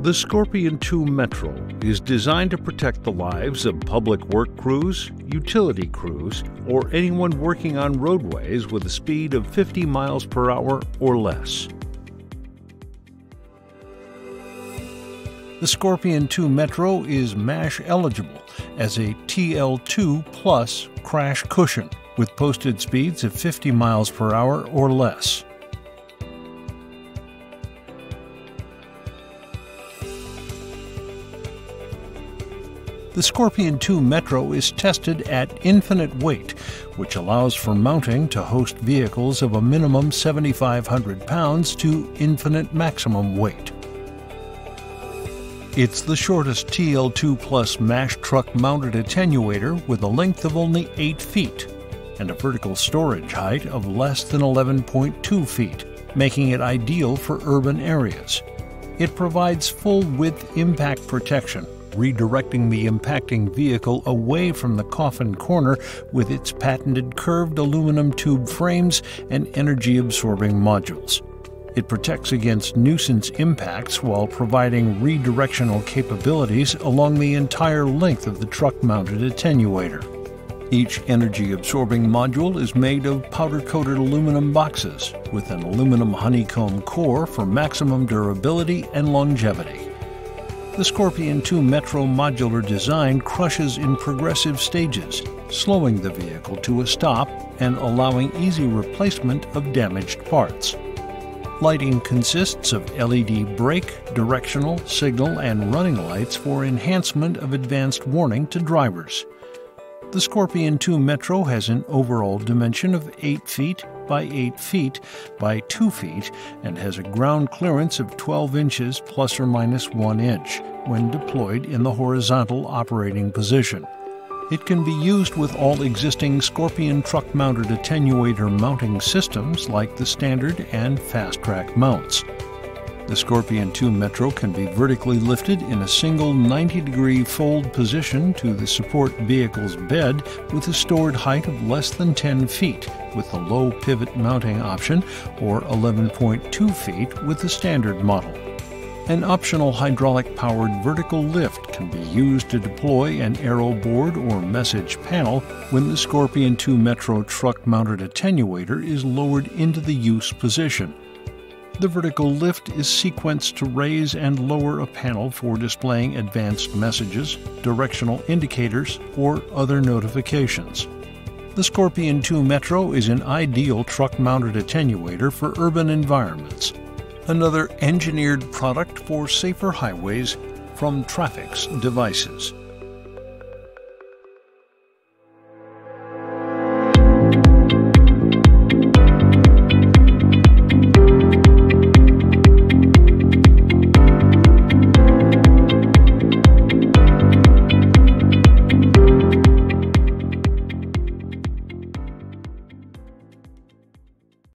The Scorpion 2 Metro is designed to protect the lives of public work crews, utility crews, or anyone working on roadways with a speed of 50 miles per hour or less. The Scorpion 2 Metro is MASH eligible as a TL-2 Plus crash cushion with posted speeds of 50 miles per hour or less. The Scorpion 2 Metro is tested at infinite weight, which allows for mounting to host vehicles of a minimum 7,500 pounds to infinite maximum weight. It's the shortest TL-2 Plus MASH truck-mounted attenuator with a length of only 8 feet and a vertical storage height of less than 11.2 feet, making it ideal for urban areas. It provides full-width impact protection, redirecting the impacting vehicle away from the coffin corner with its patented curved aluminum tube frames and energy-absorbing modules. It protects against nuisance impacts while providing re-directional capabilities along the entire length of the truck-mounted attenuator. Each energy-absorbing module is made of powder-coated aluminum boxes with an aluminum honeycomb core for maximum durability and longevity. The Scorpion 2 Metro modular design crushes in progressive stages, slowing the vehicle to a stop and allowing easy replacement of damaged parts. Lighting consists of LED brake, directional, signal, and running lights for enhancement of advanced warning to drivers. The Scorpion 2 Metro has an overall dimension of 8 feet by 8 feet by 2 feet and has a ground clearance of 12 inches plus or minus 1 inch when deployed in the horizontal operating position. It can be used with all existing Scorpion truck-mounted attenuator mounting systems like the standard and fast-track mounts. The Scorpion 2 Metro can be vertically lifted in a single 90-degree fold position to the support vehicle's bed with a stored height of less than 10 feet with the low pivot mounting option or 11.2 feet with the standard model. An optional hydraulic-powered vertical lift can be used to deploy an aero board or message panel when the Scorpion 2 Metro truck-mounted attenuator is lowered into the use position. The vertical lift is sequenced to raise and lower a panel for displaying advanced messages, directional indicators, or other notifications. The Scorpion 2 Metro is an ideal truck-mounted attenuator for urban environments. Another engineered product for safer highways from TrafFix devices.